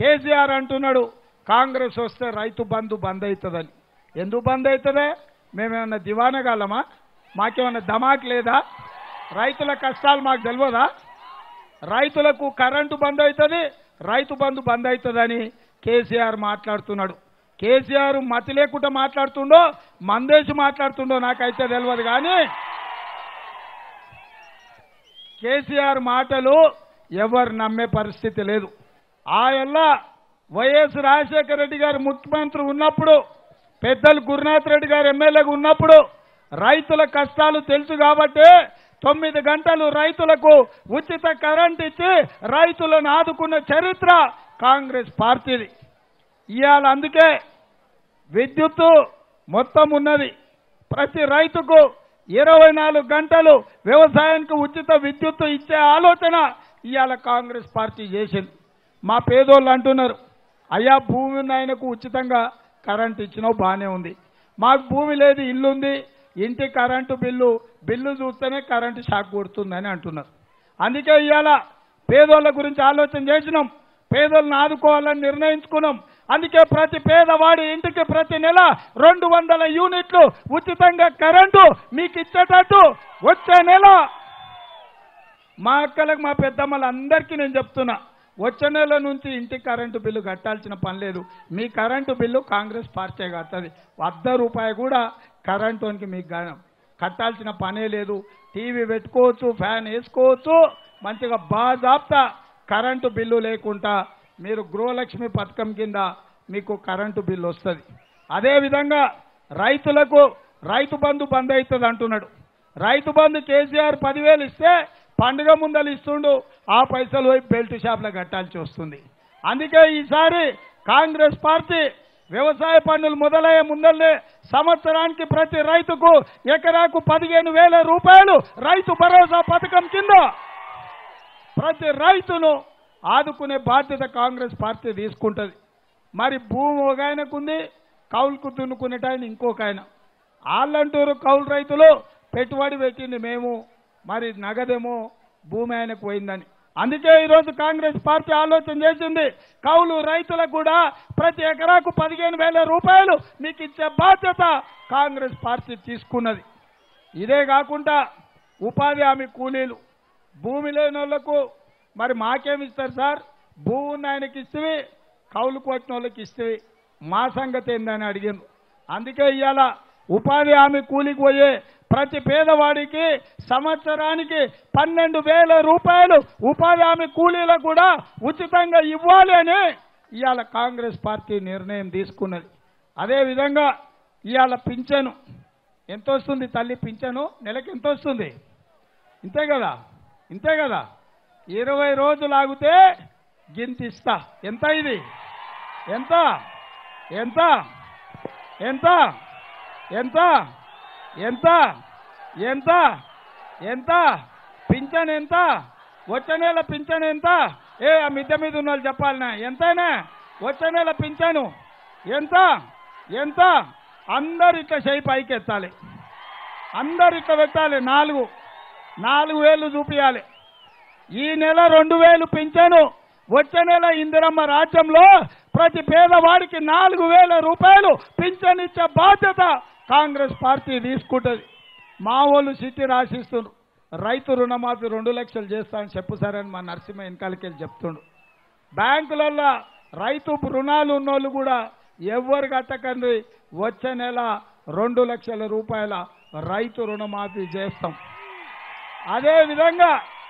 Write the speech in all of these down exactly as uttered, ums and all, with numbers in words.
కేసీఆర్ అంటున్నాడు కాంగ్రెస్ వస్తే రైతు బంధు బంద్ అవుతుందని. ఎందుకు బంద్ అవుతుందే? మేమేమన్నా దివానగాలమా? మాకేమన్నా ధమాక్ లేదా? రైతుల కష్టాలు మాకు తెలియదా? రైతులకు కరెంటు బంద్ అవుతుంది, రైతు బంధు బంద్ అవుతుందని కేసీఆర్ మాట్లాడుతున్నాడు. కేసీఆర్ మతి లేకుండా మాట్లాడుతుండో మందేసి మాట్లాడుతుండో నాకైతే తెలియదు. కానీ కేసీఆర్ మాటలు ఎవరు నమ్మే పరిస్థితి లేదు. ఆయల్ల వైఎస్ రాజశేఖర రెడ్డి గారు ముఖ్యమంత్రి ఉన్నప్పుడు, పెద్దలు గురునాథ్ రెడ్డి గారు ఎమ్మెల్యేగా ఉన్నప్పుడు రైతుల కష్టాలు తెలుసు కాబట్టి తొమ్మిది గంటలు రైతులకు ఉచిత కరెంట్ ఇచ్చి రైతులను ఆదుకున్న చరిత్ర కాంగ్రెస్ పార్టీది. ఇవాళ అందుకే విద్యుత్తు మొత్తం ఉన్నది. ప్రతి రైతుకు ఇరవై నాలుగు గంటలు వ్యవసాయానికి ఉచిత విద్యుత్తు ఇచ్చే ఆలోచన ఇవాళ కాంగ్రెస్ పార్టీ చేసింది. మా పేదోళ్ళు అంటున్నారు, అయ్యా భూమి ఉన్న ఆయనకు ఉచితంగా కరెంట్ ఇచ్చినావు బాగానే ఉంది, మాకు భూమి లేదు, ఇల్లుంది, ఇంటి కరెంటు బిల్లు బిల్లు చూస్తేనే కరెంటు షాక్ కొడుతుందని అంటున్నారు. అందుకే ఇవాళ పేదోళ్ళ గురించి ఆలోచన చేసినాం, పేదోళ్ళని ఆదుకోవాలని నిర్ణయించుకున్నాం. అందుకే ప్రతి పేదవాడి ఇంటికి ప్రతి నెల రెండు వందల యూనిట్లు ఉచితంగా కరెంటు మీకు ఇచ్చేటట్టు వచ్చే నెల మా అక్కలకు మా పెద్దమ్మలందరికీ నేను చెప్తున్నా, వచ్చే నెల నుంచి ఇంటి కరెంటు బిల్లు కట్టాల్సిన పని లేదు. మీ కరెంటు బిల్లు కాంగ్రెస్ పార్టీ కడుతుంది. వద్ద రూపాయి కూడా కరెంటుకి మీకు కట్టాల్సిన పనే లేదు. టీవీ పెట్టుకోవచ్చు, ఫ్యాన్ వేసుకోవచ్చు, మంచిగా బాజాప్తా కరెంటు బిల్లు లేకుండా మీరు గృహలక్ష్మి పథకం కింద మీకు కరెంటు బిల్లు వస్తుంది. అదేవిధంగా రైతులకు రైతు బంధు బంద్ అవుతుంది అంటున్నాడు. రైతు బంధు కేసీఆర్ పదివేలు ఇస్తే పండుగ ముందలు ఇస్తుండు, ఆ పైసలు పోయి బెల్ట్ షాప్లో కట్టాల్సి వస్తుంది. అందుకే ఈసారి కాంగ్రెస్ పార్టీ వ్యవసాయ పన్నులు మొదలయ్యే ముందల్లే సంవత్సరానికి ప్రతి రైతుకు ఎకరాకు పదిహేను వేల రూపాయలు రైతు భరోసా పథకం కింద ప్రతి రైతును ఆదుకునే బాధ్యత కాంగ్రెస్ పార్టీ తీసుకుంటుంది. మరి భూమి ఒక ఆయనకుంది, కౌలుకు దున్నుకునేట ఆయన ఇంకొక ఆయన. వాళ్ళంటూరు కౌలు రైతులు పెట్టుబడి పెట్టింది మేము, మరి నగదేమో భూమి ఆయనకు పోయిందని. అందుకే ఈరోజు కాంగ్రెస్ పార్టీ ఆలోచన చేసింది, కౌలు రైతులకు కూడా ప్రతి ఎకరాకు పదిహేను వేల రూపాయలు మీకు ఇచ్చే బాధ్యత కాంగ్రెస్ పార్టీ తీసుకున్నది. ఇదే కాకుండా ఉపాధి హామీ కూలీలు, భూమి లేని వాళ్లకు మరి మాకేమిస్తారు సార్, భూమి ఉన్న ఆయనకి ఇస్తే కౌలు కొట్టిన వాళ్ళకి ఇస్తే మా సంగతి ఏందని అడిగింది. అందుకే ఇవాళ ఉపాధి హామీ కూలికి పోయే ప్రతి పేదవాడికి సంవత్సరానికి పన్నెండు వేల రూపాయలు ఉపాధి హామీ కూలీలకు కూడా ఉచితంగా ఇవ్వాలి అని ఇవాళ కాంగ్రెస్ పార్టీ నిర్ణయం తీసుకున్నది. అదేవిధంగా ఇవాళ పింఛను ఎంత వస్తుంది తల్లి? పింఛను నెలకి ఎంత వస్తుంది? ఇంతే కదా, ఇంతే కదా. ఇరవై రోజులు ఆగితే గింత ఇస్తా. ఎంత ఇది? ఎంత ఎంత ఎంత ఎంత ఎంత ఎంత ఎంత పింఛన్ ఎంత? వచ్చే నెల పింఛన్ ఎంత? ఏ ఆ మిద్దె మీద ఉన్న వాళ్ళు చెప్పాలనా ఎంతైనా? వచ్చే నెల పింఛను ఎంత ఎంత? అందరు ఇట్లా చేయి పైకి ఎత్తాలి, అందరు ఇట్లా పెట్టాలి, నాలుగు నాలుగు వేలు చూపించాలి. ఈ నెల రెండు వేలు పింఛను, వచ్చే నెల ఇందిరమ్మ రాజ్యంలో ప్రతి పేదవాడికి నాలుగు వేల రూపాయలు పింఛన్ ఇచ్చే బాధ్యత కాంగ్రెస్ పార్టీ తీసుకుంటుంది. మా వాళ్ళు సిటీ రాసిస్తున్నారు, రైతు రుణమాఫీ రెండు లక్షలు చేస్తానని చెప్పు సార్ అని మా నరసింహ వెనకాలకి వెళ్ళి చెప్తుండు. బ్యాంకులలో రైతు రుణాలు ఉన్నోళ్ళు కూడా ఎవరు కట్టకండి, వచ్చే నెల రెండు లక్షల రూపాయల రైతు రుణమాఫీ చేస్తాం. అదేవిధంగా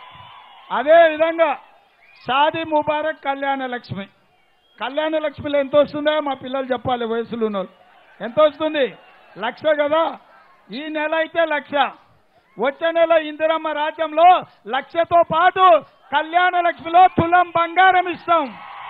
అదేవిధంగా షాదీ ముబారక్ కళ్యాణ లక్ష్మి, కళ్యాణ లక్ష్మిలో ఎంత వస్తుందో మా పిల్లలు చెప్పాలి, వయసులో ఉన్నోళ్ళు. ఎంత వస్తుంది? లక్ష కదా. ఈ నెల అయితే లక్ష, వచ్చే నెల ఇందిరమ్మ రాజ్యంలో లక్షతో పాటు కళ్యాణ లక్ష్మిలో తులం బంగారం ఇస్తాం.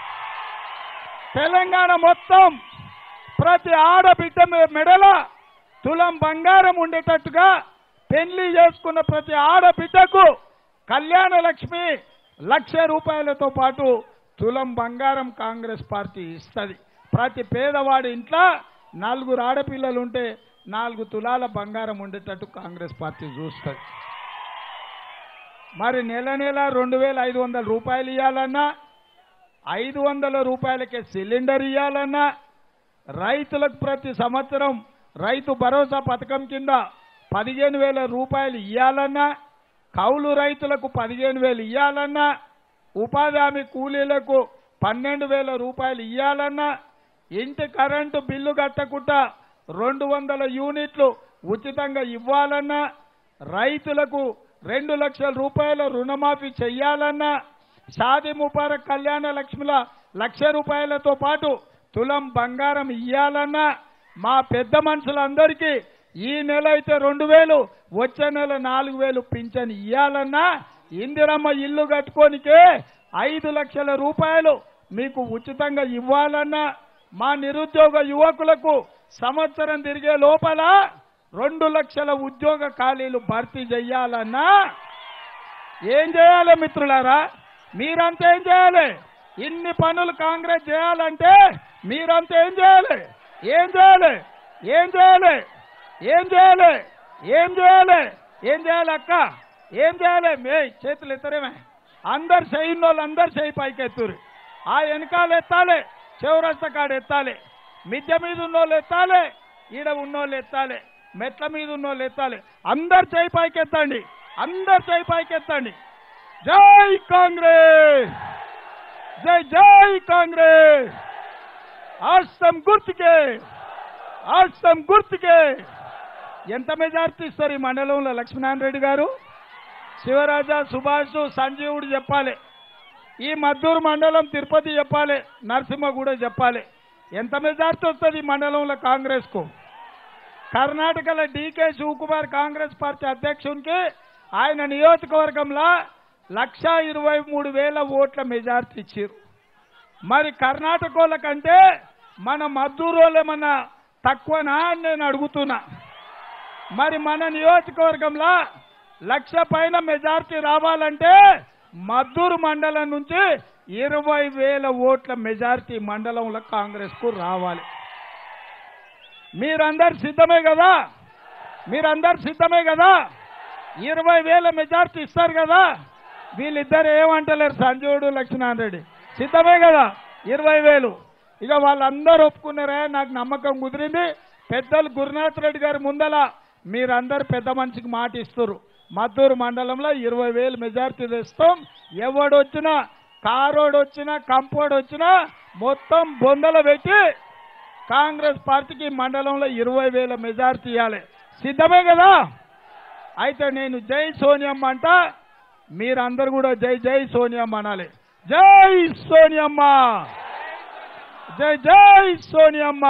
తెలంగాణ మొత్తం ప్రతి ఆడబిడ్డ మెడల తులం బంగారం ఉండేటట్టుగా పెళ్లి చేసుకున్న ప్రతి ఆడబిడ్డకు కళ్యాణ లక్ష్మి లక్ష రూపాయలతో పాటు తులం బంగారం కాంగ్రెస్ పార్టీ ఇస్తుంది. ప్రతి పేదవాడి ఇంట్లో నలుగురు ఆడపిల్లలు ఉంటే నాలుగు తులాల బంగారం ఉండేటట్టు కాంగ్రెస్ పార్టీ చూస్తుంది. మరి నెల నెల రెండు వేల ఐదు వందల రూపాయలు ఇవ్వాలన్నా ఐదు వందల రూపాయలకే సిలిండర్ ఇవ్వాలన్నా, రైతులకు ప్రతి సంవత్సరం రైతు భరోసా పథకం కింద పదిహేను వేల రూపాయలు ఇవ్వాలన్నా, కౌలు రైతులకు పదిహేను వేలు ఇవ్వాలన్నా, ఉపాధి హామీ కూలీలకు పన్నెండు వేల రూపాయలు ఇవ్వాలన్నా, ఇంటి కరెంటు బిల్లు కట్టకుండా రెండు వందల యూనిట్లు ఉచితంగా ఇవ్వాలన్నా, రైతులకు రెండు లక్షల రూపాయల రుణమాఫీ చెయ్యాలన్నా, షాదీ ముబారక్ కళ్యాణ లక్ష్మిల లక్ష రూపాయలతో పాటు తులం బంగారం ఇయ్యాలన్నా, మా పెద్ద మనుషులందరికీ ఈ నెల అయితే రెండు వేలు వచ్చే నెల నాలుగు వేలు పింఛన్ ఇయ్యాలన్నా, ఇందిరమ్మ ఇల్లు కట్టుకోనికే ఐదు లక్షల రూపాయలు మీకు ఉచితంగా ఇవ్వాలన్నా, మా నిరుద్యోగ యువకులకు సంవత్సరం తిరిగే లోపల రెండు లక్షల ఉద్యోగ ఖాళీలు భర్తీ చేయాలన్నా, ఏం చేయాలి మిత్రులారా? మీరంతా ఏం చేయాలి? ఇన్ని పనులు కాంగ్రెస్ చేయాలంటే మీరంతా ఏం చేయాలి? ఏం చేయాలి? ఏం చేయాలి? ఏం చేయాలి? ఏం చేయాలి? ఏం చేయాలి అక్క? ఏం చేయాలి? మే చేతులు ఎత్తరేమే, అందరు చేయిన వాళ్ళు అందరు చేయి పైకి ఎత్తురు. ఆ వెనకాలు ఎత్తాలి, చౌరస్తా కాడ ఎత్తాలి, మిద్దె మీద ఉన్నోళ్ళు ఎత్తాలి, ఈడ ఉన్నోళ్ళు ఎత్తాలి, మెట్ల మీద ఉన్నోళ్ళు ఎత్తాలి. అందరు చేయి పైకి ఎత్తండి, అందరు చేయి పైకి ఎత్తండి. జై కాంగ్రెస్, జై జై కాంగ్రెస్. ఆస్తం గుర్తుకే, ఆస్తం గుర్తుకే. ఎంత మెజార్టీ ఇస్తారు ఈ మండలంలో? లక్ష్మీనారాయణ రెడ్డి గారు, శివరాజా, సుభాష్, సంజీవుడు చెప్పాలి. ఈ మద్దూరు మండలం తిరుపతి చెప్పాలి, నరసింహ కూడా చెప్పాలి. ఎంత మెజార్టీ వస్తుంది ఈ మండలంలో కాంగ్రెస్ కు? కర్ణాటకలో డీకే శివకుమార్ కాంగ్రెస్ పార్టీ అధ్యక్షునికి ఆయన నియోజకవర్గంలో లక్ష ఇరవై మూడు వేల ఓట్ల మెజార్టీ ఇచ్చారు. మరి కర్ణాటక వాళ్ళ కంటే మన మద్దూరు వాళ్ళు ఏమన్నా తక్కువనా అని నేను అడుగుతున్నా. మరి మన నియోజకవర్గంలో లక్ష పైన మెజార్టీ రావాలంటే మద్దూరు మండలం నుంచి ఇరవై వేల ఓట్ల మెజార్టీ మండలంలో కాంగ్రెస్ కు రావాలి. మీరందరు సిద్ధమే కదా? మీరందరు సిద్ధమే కదా? ఇరవై వేల మెజార్టీ ఇస్తారు కదా? వీళ్ళిద్దరు ఏమంటలేరు, సంజీవుడు, లక్ష్మీనారాయణ రెడ్డి. సిద్ధమే కదా? ఇరవై వేలు ఇక వాళ్ళందరూ ఒప్పుకున్నారే, నాకు నమ్మకం కుదిరింది. పెద్దలు గురునాథ్ రెడ్డి గారి ముందల మీరందరూ పెద్ద మనిషికి మాట ఇస్తారు. మద్దూరు మండలంలో ఇరవై వేలు మెజార్టీ తెస్తాం. ఎవడొచ్చినా, కారోడు వచ్చినా, కంపోడు వచ్చినా మొత్తం బొందలు పెట్టి కాంగ్రెస్ పార్టీకి మండలంలో ఇరవై వేల మెజార్టీ ఇవ్వాలి. సిద్ధమే కదా? అయితే నేను జై సోనియమ్మ అంట, మీరందరూ కూడా జై జై సోనియమ్మ అనాలి. జై సోనియమ్మ, జై జై సోనియమ్మ.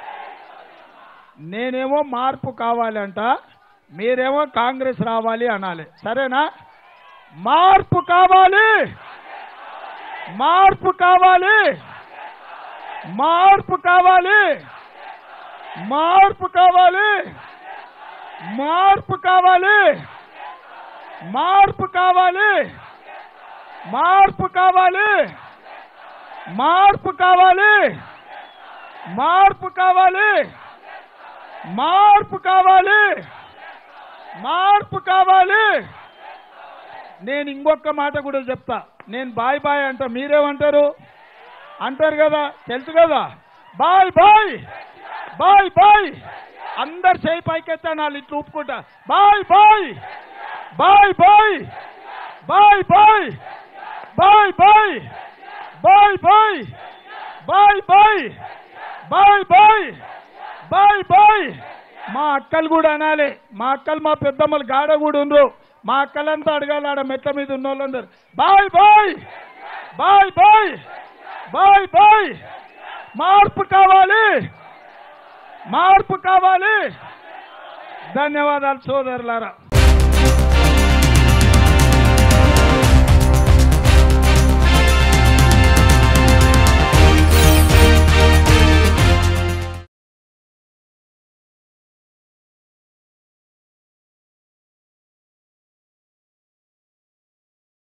నేనేమో మార్పు కావాలంట, మీరేమో కాంగ్రెస్ రావాలి అనాలి. సరేనా? మార్పు కావాలి, మార్పు కావాలి, మార్పు కావాలి, మార్పు కావాలి, మార్పు కావాలి, మార్పు కావాలి, మార్పు కావాలి, మార్పు కావాలి, మార్పు కావాలి, మార్పు కావాలి, మార్పు కావాలి. నేను ఇంకొక మాట కూడా చెప్తా. నేను బాయ్ బాయ్ అంటా, మీరేమంటారు? అంటారు కదా, తెలుసు కదా? Bye bye, bye bye. అందరు చేయి పైకెత్తాను, వాళ్ళు ఇట్లా ఊపుకుంటా. Bye bye, bye bye, bye bye, bye bye, bye bye, bye bye, bye bye, bye bye. మా అక్కలు కూడా అనాలి. మా అక్కలు, మా పెద్దమ్మలు గాడ కూడా ఉండ్రు. మా అక్కలంతా అడగాలి, ఆడ మెట్ల మీద ఉన్న వాళ్ళందరూ bye bye, bye bye, bye bye. మార్పు కావాలి, మార్పు కావాలి. ధన్యవాదాలు సోదరులారా.